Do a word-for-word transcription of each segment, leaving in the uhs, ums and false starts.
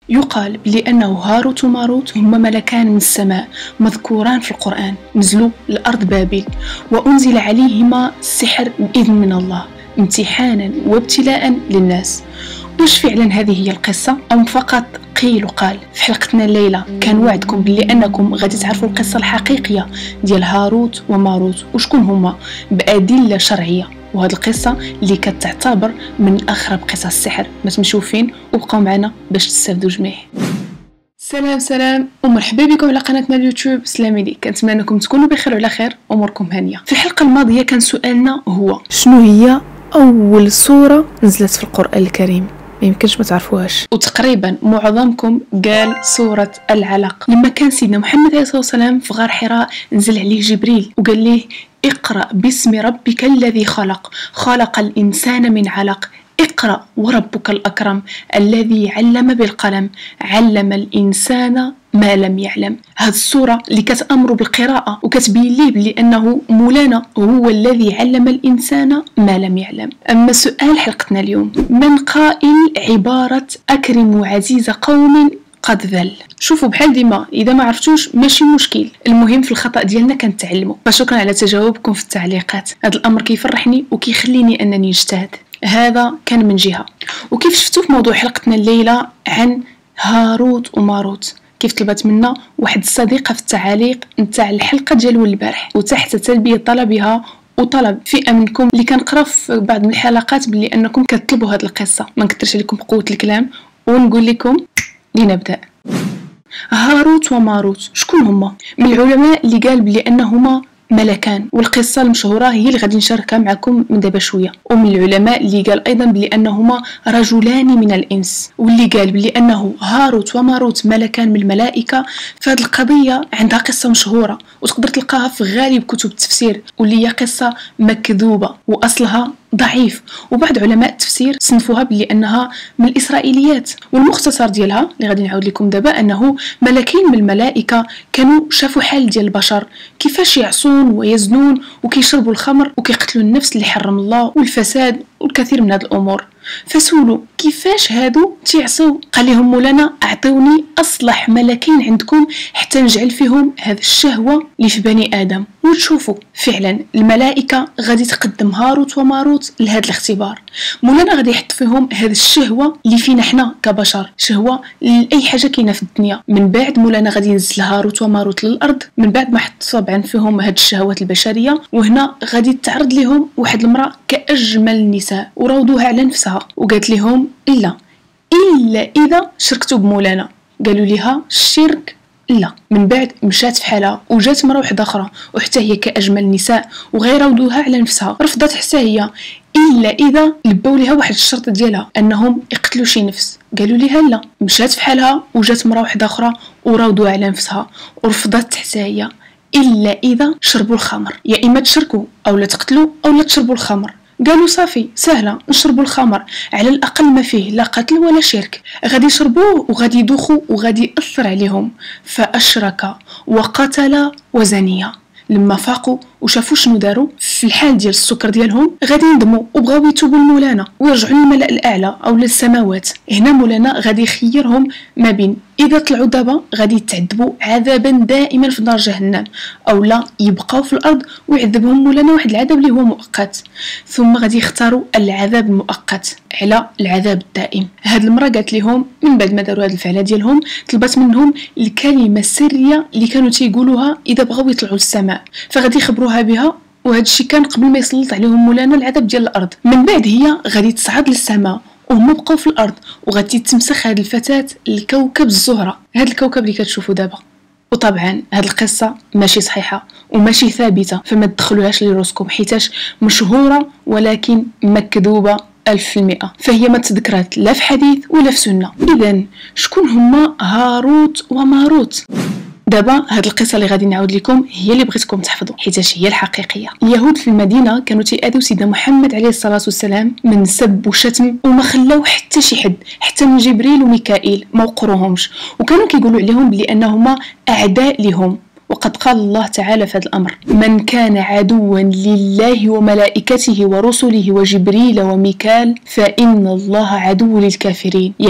يقال بأنه هاروت وماروت هما ملكان من السماء مذكوران في القرآن، نزلوا لأرض بابل وأنزل عليهما السحر بإذن من الله امتحانا وابتلاء للناس. واش فعلا هذه هي القصة أم فقط قيل وقال؟ في حلقتنا الليلة كان وعدكم بلي أنكم غادي تعرفوا القصة الحقيقية ديال هاروت وماروت وشكون هما بأدلة شرعية، وهذه القصة اللي كتعتبر من أغرب قصص السحر. ما تمشيو فين وبقاو معنا باش تستافدوا جميع. سلام سلام ومرحبا بكم على قناتنا اليوتيوب سلامي لي، كنتمنى انكم تكونوا بخير وعلى خير اموركم هانيه. في الحلقه الماضيه كان سؤالنا هو شنو هي اول سوره نزلت في القران الكريم؟ ما يمكنش ما تعرفوهاش، وتقريبا معظمكم قال سورة العلق. لما كان سيدنا محمد عليه الصلاة والسلام في غار حراء نزل عليه جبريل وقال له اقرأ باسم ربك الذي خلق خلق الإنسان من علق اقرأ وربك الأكرم الذي علم بالقلم علم الإنسان ما لم يعلم. هذه السورة اللي كتأمر بالقراءة وكتبين ليه بلي أنه مولانا هو الذي علم الإنسان ما لم يعلم. أما سؤال حلقتنا اليوم، من قائل عبارة أكرم عزيز قوم قد ذل؟ شوفوا بحال ديما اذا ما عرفتوش ماشي مشكل، المهم في الخطا ديالنا كنتعلموا. فشكرا على تجاوبكم في التعليقات، هذا الامر كيفرحني وكيخليني انني نجتهد. هذا كان من جهه. وكيف شفتوا في موضوع حلقتنا الليله عن هاروت وماروت، كيف طلبت منا واحد الصديقه في التعاليق نتاع الحلقه ديال البارح، وتحت تلبيه طلبها وطلب فئه منكم اللي كنقرا في بعض من الحلقات بلي انكم كتطلبوا هذه القصه، ما نكثرش عليكم بقوه الكلام ونقول لكم لنبدأ. هاروت وماروت شكون هما؟ من العلماء اللي قال بلي أنهما ملكان، والقصة المشهورة هي اللي غادي نشاركها معكم من دابا شوية. ومن العلماء اللي قال أيضا بلي أنهما رجلان من الإنس، واللي قال بلي أنه هاروت وماروت ملكان من الملائكة. فهذه القضية عندها قصة مشهورة وتقدر تلقاها في غالب كتب التفسير، واللي هي قصة مكذوبة وأصلها ضعيف، وبعض علماء التفسير صنفوها بلي انها من الاسرائيليات. والمختصر ديالها اللي غادي نعاود لكم دابا انه ملكين من الملائكه كانوا شافوا حال ديال البشر كيفاش يعصون ويزنون وكيشربوا الخمر وكيقتلوا النفس اللي حرم الله والفساد والكثير من هذه الامور. فسولوا كيفاش هادو تيعصوا؟ قال لهم مولانا اعطوني اصلح ملكين عندكم حتى نجعل فيهم هذه الشهوه اللي في بني ادم وتشوفوا. فعلا الملائكه غادي تقدم هاروت وماروت لهذا الاختبار. مولانا غادي يحط فيهم هذه الشهوه اللي فينا حنا كبشر، شهوه لاي حاجه كاينه في الدنيا. من بعد مولانا غادي ينزل هاروت وماروت للارض من بعد ما حط طبعا فيهم هذه الشهوات البشريه، وهنا غادي تعرض لهم واحد المراه كاجمل النساء وراودوها على نفسها وقالت لهم لا الا اذا شركتوا بمولانا. قالوا لها الشرك لا. من بعد مشات في حالها وجات مرة واحدة أخرى وحتى هي كأجمل النساء وغير راودوها على نفسها، رفضت حتى هي إلا إذا لبوا لها واحد الشرط ديالها أنهم يقتلوا شي نفس. قالوا لها لا. مشات في حالها وجات مرة واحدة أخرى وراودوها على نفسها ورفضت حتى هي إلا إذا شربوا الخمر. يا إما تشركوا أو لا تقتلوا أو لا تشربوا الخمر. قالوا صافي سهله نشربوا الخمر، على الاقل ما فيه لا قتل ولا شرك. غادي يشربوه وغادي يدوخوا وغادي ياثر عليهم. فاشرك وقتل وزنيا. لما فاقوا وشافوا شنو داروا في الحال ديال السكر ديالهم غادي يندموا وبغاو يتوبوا لمولانا ويرجعوا للملأ الاعلى او للسماوات. هنا مولانا غادي يخيرهم ما بين اذا طلعوا دابا غادي يتعذبوا عذابا دائما في نار جهنم، او لا يبقاو في الارض ويعذبهم مولانا واحد العذاب اللي هو مؤقت، ثم غادي يختاروا العذاب المؤقت على العذاب الدائم. هاد المراه قالت لهم من بعد ما داروا هاد الفعله ديالهم طلبت منهم الكلمه السريه اللي كانوا تيقولوها اذا بغاو يطلعوا للسماء، فغادي يخبروها بها. وهذا الشيء كان قبل ما يسلط عليهم مولانا العذاب ديال الارض. من بعد هي غادي تصعد للسماء وهم بقاو في الارض وغادي تمسخ هذه الفتاه الكوكب الزهره، هذا الكوكب اللي كتشوفوا دابا. وطبعا هذه القصه ماشي صحيحه وماشي ثابته، فما تدخلوهاش لراسكم حيتاش مشهوره ولكن مكذوبه ألف في المئة، فهي ما تذكرت لا في حديث ولا في سنه. اذا شكون هما هاروت وماروت؟ دابا هاد القصه اللي غادي نعاود لكم هي اللي بغيتكم تحفظوا حيتاش هي الحقيقيه. اليهود في المدينه كانوا تيأذوا سيدنا محمد عليه الصلاه والسلام من سب وشتم وما خلاو حتى شي حد، حتى من جبريل وميكائيل ما وقروهمش، وكانوا كيقولوا عليهم بلي انهما اعداء لهم. وقد قال الله تعالى في هذا الأمر: من كان عدوا لله وملائكته ورسله وجبريل وميكال فإن الله عدو للكافرين. يعني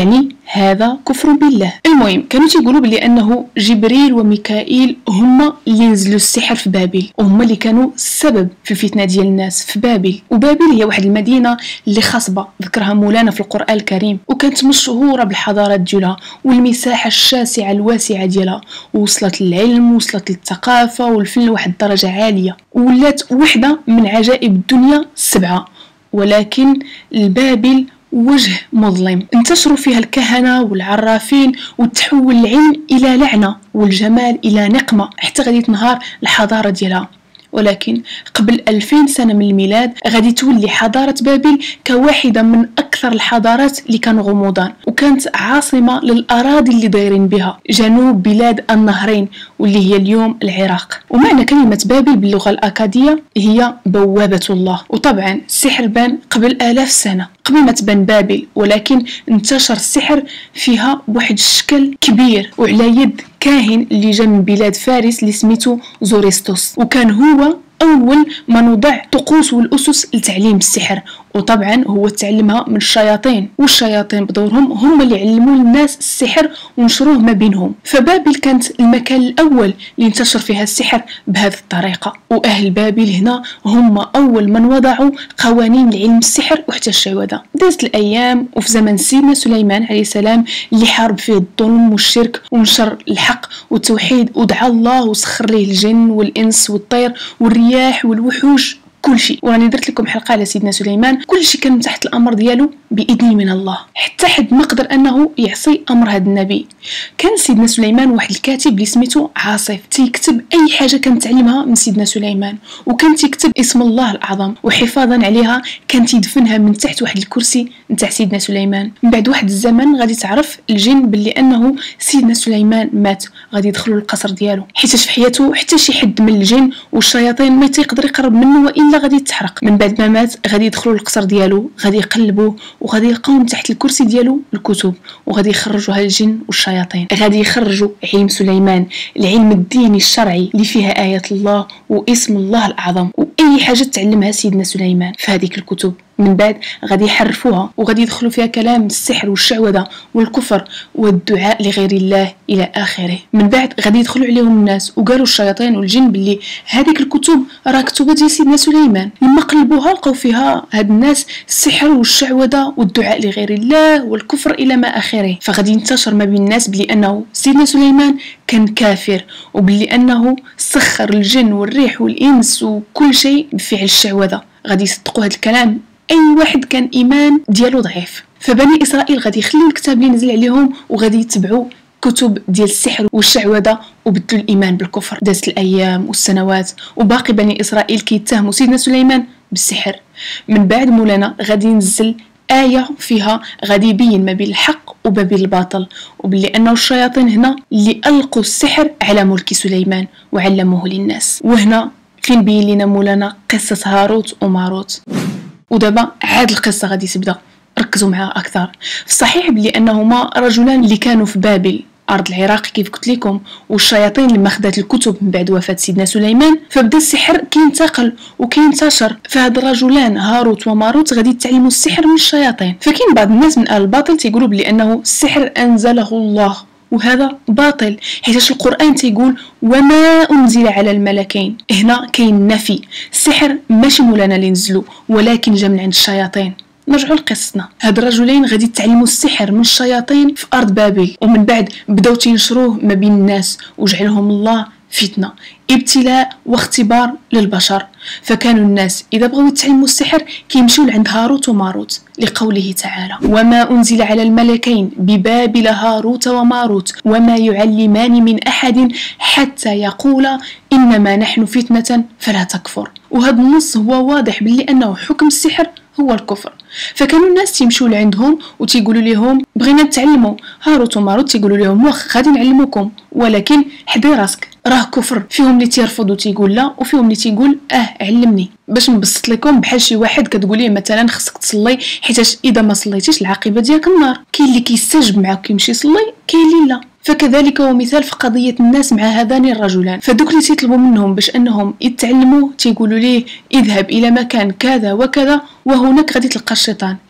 هذا كفر بالله. المهم كانوا تيقولوا بلي انه جبريل وميكائيل هما اللي نزلوا السحر في بابل، وهما اللي كانوا السبب في الفتنه ديال الناس في بابل. وبابل هي واحد المدينه اللي خصبه ذكرها مولانا في القران الكريم، وكانت مشهوره بالحضارات ديالها والمساحه الشاسعه الواسعه ديالها، ووصلت للعلم ووصلت للثقافه والفن لواحد الدرجه عاليه، وولات وحده من عجائب الدنيا السبعه. ولكن البابل وجه مظلم، انتشروا فيها الكهنة والعرافين، وتحول العلم إلى لعنة والجمال إلى نقمة، حتى غادي تنهار الحضارة ديالها. ولكن قبل ألفين سنة من الميلاد غادي تولي حضارة بابل كواحدة من أكثر الحضارات اللي كانوا غموضان، وكانت عاصمة للأراضي اللي دايرين بها جنوب بلاد النهرين واللي هي اليوم العراق. ومعنى كلمة بابل باللغة الأكادية هي بوابة الله. وطبعا السحر بان قبل آلاف سنة قبل ما تبان بابل، ولكن انتشر السحر فيها بواحد الشكل كبير وعلى يد كاهن اللي جا من بلاد فارس اللي سميتو زوريستوس، وكان هو أول ما نوضع طقوس والأسس لتعليم السحر. وطبعا هو تعلمها من الشياطين، والشياطين بدورهم هم اللي علموا الناس السحر ونشروه ما بينهم. فبابل كانت المكان الأول اللي انتشر فيها السحر بهذه الطريقة، وأهل بابل هنا هم أول من وضعوا قوانين لعلم السحر وحتى الشعوذة. دازت الأيام وفي زمن سيدنا سليمان عليه السلام اللي حارب فيه الظلم والشرك ونشر الحق والتوحيد، ودعا الله وسخر ليه الجن والإنس والطير والرياح والوحوش كل شيء. وراني درت لكم حلقه على سيدنا سليمان، كل شيء كان تحت الامر ديالو باذن من الله، حتى حد ما قدر انه يعصي امر هذا النبي. كان سيدنا سليمان واحد الكاتب اللي سميتو عاصف، تيكتب اي حاجه كان تعلمها من سيدنا سليمان، وكان تيكتب اسم الله الاعظم، وحفاظا عليها كان تيدفنها من تحت واحد الكرسي نتاع سيدنا سليمان. من بعد واحد الزمن غادي تعرف الجن باللي انه سيدنا سليمان مات، غادي يدخلوا للقصر ديالو، حيت في حياته حتى شي حد من الجن والشياطين ما تيقدر يقرب منه والا غادي يتحرق. من بعد ما مات غادي يدخلوا للقصر ديالو، غادي يقلبوه وغادي يلقاو تحت الكرسي ديالو الكتب، وغادي يخرجوا هالجن والشياطين، غادي يخرجوا علم سليمان، العلم الديني الشرعي اللي فيها آيات الله واسم الله الأعظم وأي حاجة تعلمها سيدنا سليمان في هذيك الكتب. من بعد غادي يحرفوها وغادي يدخلوا فيها كلام السحر والشعوذة والكفر والدعاء لغير الله إلى آخره. من بعد غادي يدخلوا عليهم الناس وقالوا الشياطين والجن باللي هذيك الكتب راه كتبة ديال سيدنا سليمان. لما قلبوها لقوا فيها هاد الناس السحر والشعوذة والدعاء لغير الله والكفر إلى ما آخره. فغادي ينتشر ما بين الناس بلي أنه سيدنا سليمان كان كافر، وباللي أنه سخر الجن والريح والإنس وكل شيء بفعل الشعوذة. غادي يصدقوا هذا الكلام اي واحد كان ايمان ديالو ضعيف. فبني اسرائيل غادي يخليو الكتاب اللي نزل عليهم وغادي يتبعوا كتب ديال السحر والشعوذه وبدلوا الايمان بالكفر. دازت الايام والسنوات وباقي بني اسرائيل كيتهموا سيدنا سليمان بالسحر. من بعد مولانا غادي ينزل آية فيها غادي يبين ما بين الحق وما بين الباطل، وباللي أنه الشياطين هنا اللي ألقوا السحر على ملك سليمان وعلموه للناس. وهنا فين بين لنا مولانا قصة هاروت وماروت. ودابا عاد القصة غادي تبدا، ركزوا معها أكثر. في الصحيح بلي أنهما رجلان اللي كانوا في بابل أرض العراق كيف قلت لكم، والشياطين لما خدات الكتب من بعد وفاة سيدنا سليمان فبدا السحر كينتقل وكينتشر. فهاد الرجلان هاروت وماروت غادي يتعلموا السحر من الشياطين. فكاين بعض الناس من أهل الباطل تيقولوا بلي أنه السحر أنزله الله، وهذا باطل، حيث القرآن تيقول وما أنزل على الملكين. هنا كاين نفي، السحر ماشي مولانا اللي نزلو ولكن جا من عند الشياطين. نرجعوا لقصتنا. هاد الرجلين غادي يتعلموا السحر من الشياطين في أرض بابل، ومن بعد بداو تينشروه ما بين الناس وجعلهم الله فتنة، ابتلاء واختبار للبشر. فكانوا الناس إذا بغوا يتعلموا السحر كيمشيو لعند هاروت وماروت لقوله تعالى وما أنزل على الملكين ببابل هاروت وماروت وما يعلمان من أحد حتى يقولا إنما نحن فتنة فلا تكفر. وهذا النص هو واضح باللي أنه حكم السحر هو الكفر. فكانوا الناس تيمشوا لعندهم وتيقولوا لهم بغينا نتعلموا. هاروت وماروت تيقولوا لهم واخ غادي نعلموكم ولكن حدي راسك راه كفر. فيهم اللي تيرفض وتيقول لا، وفيهم اللي تيقول اه علمني باش نبسط لكم. بحال شي واحد كتقول ليه مثلا خصك تصلي حيت اذا ما صليتيش العاقبه ديالك النار. كاين اللي كيستجب معاك كيمشي يصلي، كاين اللي لا. فكذلك هو مثال في قضية الناس مع هذان الرجلان. فدوك اللي تيطلبوا منهم باش انهم يتعلموا تيقولوا ليه اذهب الى مكان كذا وكذا وهناك غادي تلقى الشيطان،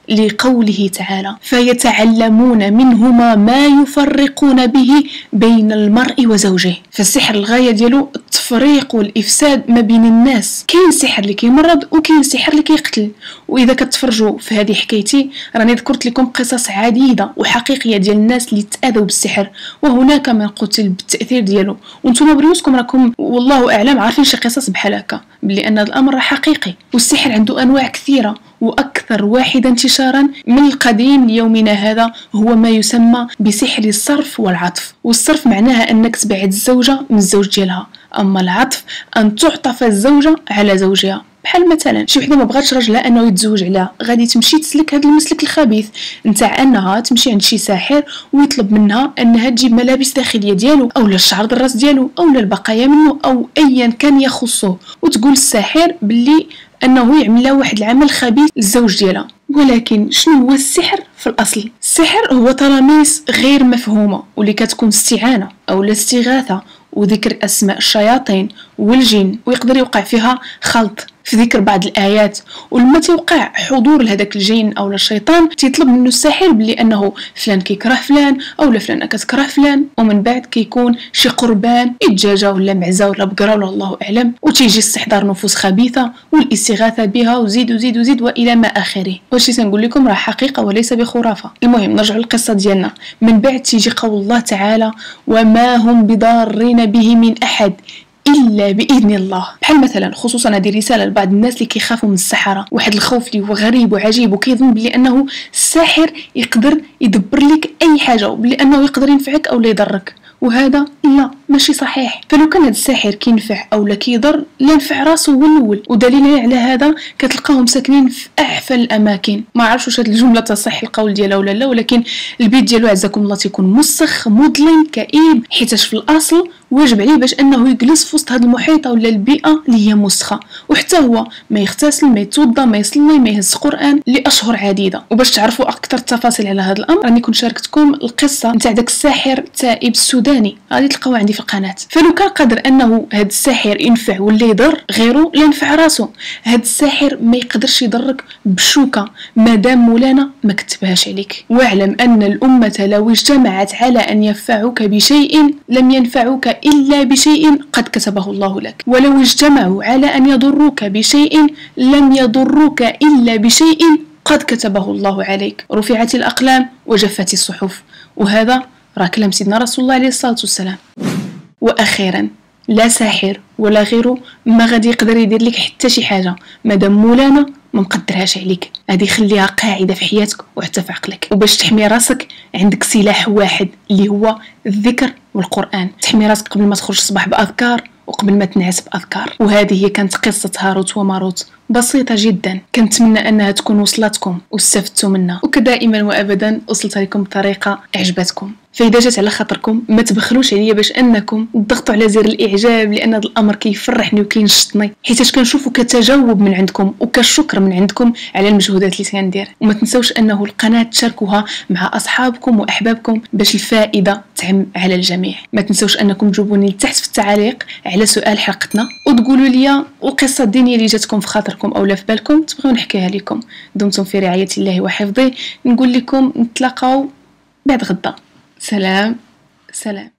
لقوله تعالى: فيتعلمون منهما ما يفرقون به بين المرء وزوجه. فالسحر الغاية ديالو التفريق والإفساد ما بين الناس. كاين سحر اللي كيمرض وكاين سحر اللي كيقتل. وإذا كتفرجوا في هذه حكايتي راني ذكرت لكم قصص عديدة وحقيقية ديال الناس اللي تأذوا بالسحر، وهناك من قتل بالتأثير ديالو، وانتم بريوسكم راكم والله أعلم عارفين شي قصص بحال هكا، بلي أن هذا الأمر حقيقي. والسحر عنده أنواع كثيرة، وأكثر واحد انتشارا من القديم ليومنا هذا هو ما يسمى بسحر الصرف والعطف. والصرف معناها أنك تبعد الزوجة من الزوج ديالها، أما العطف أن تعطف الزوجة على زوجها. بحال مثلا شي وحده ما بغاتش راجلها انه يتزوج عليها، غادي تمشي تسلك هذا المسلك الخبيث نتاع انها تمشي عند شي ساحر ويطلب منها انها تجيب ملابس داخليه ديالو اولا الشعر د الراس ديالو اولا البقايا منه او ايا كان يخصه، وتقول الساحر باللي انه يعمل لها واحد العمل خبيث للزوج ديالها. ولكن شنو هو السحر في الاصل؟ السحر هو تلاميذ غير مفهومه واللي كتكون استعانه او استغاثه وذكر اسماء الشياطين والجن، ويقدر يوقع فيها خلط في ذكر بعض الآيات. ولما تيوقع حضور لهذاك الجن أو الشيطان تيطلب منه الساحر بلي أنه فلان كيكره فلان أو لا فلان كتكره فلان، ومن بعد كيكون شي قربان الدجاجة ولا معزة ولا بقرة ولا الله أعلم، وتيجي استحضار نفوس خبيثة والاستغاثة بها وزيد وزيد وزيد وإلى ما آخره. وشي سنقول لكم راه حقيقة وليس بخرافة. المهم نرجع للقصة ديالنا. من بعد تيجي قول الله تعالى: وما هم بضارين به من أحد إلا بإذن الله. بحال مثلا خصوصا هذه رسالة لبعض الناس اللي كيخافوا من السحرة، واحد الخوف اللي هو غريب وعجيب وكيظن بلي أنه الساحر يقدر يدبر لك أي حاجة وبلي أنه يقدر ينفعك أو لا يضرك، وهذا لا ماشي صحيح. فلو كان هذا الساحر كينفع او لا كيضر لا نفع راسه هو الاول. ودليل على هذا كتلقاهم ساكنين في اعفى الاماكن. ما عرفتش واش هذه الجمله تصح القول ديالها ولا لا، ولكن البيت ديالو عزكم الله تيكون مسخ مظلم كئيب، حيتاش في الاصل واجب عليه باش انه يجلس في وسط هذا المحيط ولا البيئه اللي هي مسخه، وحتى هو ما يغتسل ما يتوضا ما يصلي ما يهز قران لاشهر عديده. وباش تعرفوا اكثر التفاصيل على هذا الامر راني كنت شاركتكم القصه نتاع داك الساحر التائب السوداني، غادي تلقاوها عندي في القناه. فلو كان قادر انه هذا الساحر ينفع ولا يضر غيره لا ينفع راسه، هذا الساحر ما يقدرش يضرك بشوكه مادام مولانا ما كتبهاش عليك. واعلم ان الامه لو اجتمعت على ان ينفعوك بشيء لم ينفعوك إلا بشيء قد كتبه الله لك، ولو اجتمعوا على أن يضروك بشيء لم يضروك إلا بشيء قد كتبه الله عليك. رفعت الأقلام وجفت الصحف. وهذا راه كلام سيدنا رسول الله عليه الصلاة والسلام. وأخيرا لا ساحر ولا غيره ما غادي يقدر يدير لك حتى شي حاجة مادام مولانا ما مقدرهاش عليك. هذه خليها قاعده في حياتك وحتى في عقلك. وباش تحمي راسك عندك سلاح واحد اللي هو الذكر والقران. تحمي راسك قبل ما تخرج الصباح باذكار وقبل ما تنعس باذكار. وهذه هي كانت قصه هاروت وماروت، بسيطه جدا. كنتمنى انها تكون وصلتكم واستفدتوا منها، وكدائما وابدا وصلت لكم بطريقه عجبتكم. فإذا جات على خاطركم ما تبخلوش عليا باش انكم تضغطوا على زر الاعجاب، لان هذا الامر كيفرحني وكينشطني حيت كنشوفو كتجاوب من عندكم وكشكر من عندكم على المجهودات اللي كندير. وما تنسوش انه القناه تشاركوها مع اصحابكم واحبابكم باش الفائده تعم على الجميع. ما تنسوش انكم تجاوبوني لتحت في التعاليق على سؤال حلقتنا وتقولوا لي القصه الدينيه اللي جاتكم في خاطركم او لا في بالكم تبغيو نحكيها لكم. دمتم في رعايه الله وحفظه. نقول لكم نتلاقاو بعد غدا. سلام سلام.